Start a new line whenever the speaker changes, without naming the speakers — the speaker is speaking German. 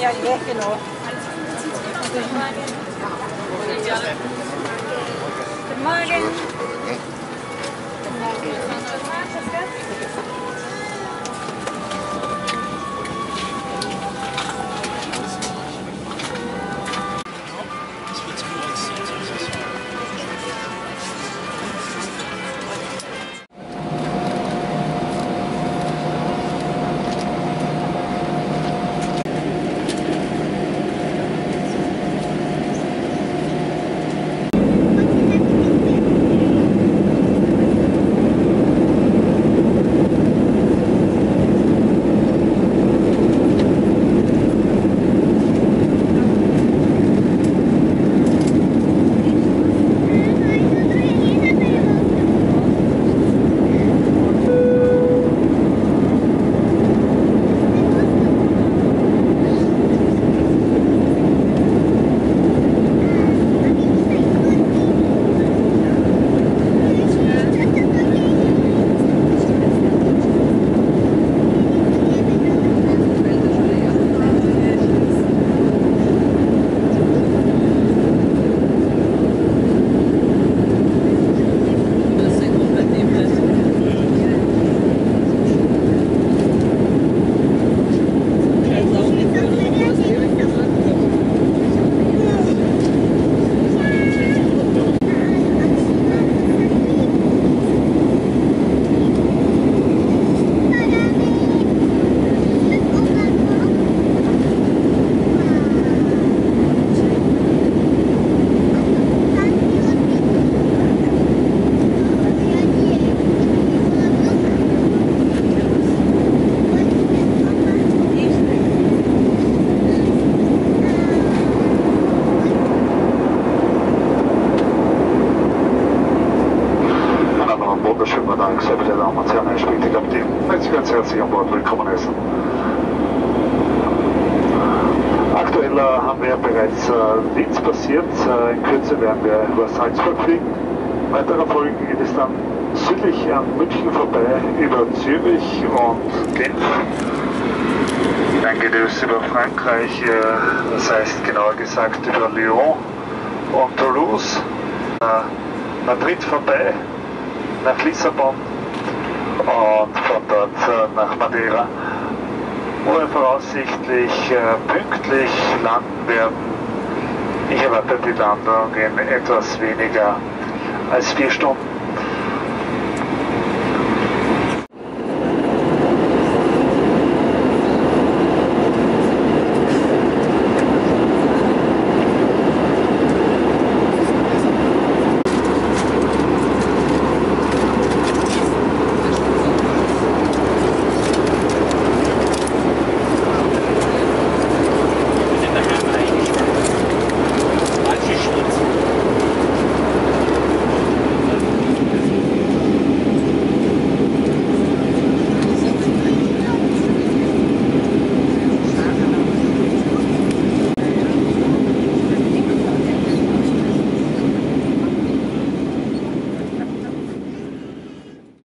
Ja, genau. Guten Morgen.
Wunderschönen Dank, sehr verehrte Damen und Herren, später Kapitän. Möchte Sie ganz herzlich an Bord willkommen heißen. Aktuell haben wir bereits Linz passiert, in Kürze werden wir über Salzburg fliegen. Weiterer Folgen geht es dann südlich an München vorbei, über Zürich und Genf. Dann geht es über Frankreich, das heißt genauer gesagt über Lyon und Toulouse, Madrid vorbei, nach Lissabon und von dort nach Madeira, wo wir voraussichtlich pünktlich landen werden. Ich erwarte die Landung in etwas weniger als 4 Stunden.